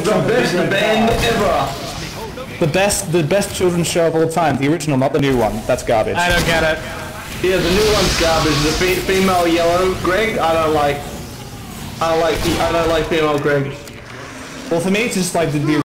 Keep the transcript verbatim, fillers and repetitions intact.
The best band ever. The best, the best children's show of all time. The original, not the new one. That's garbage. I don't get it. Yeah, the new one's garbage. The fe female yellow Greg, I don't like. I don't like. I don't like female Greg. Well, for me, it's just like the, the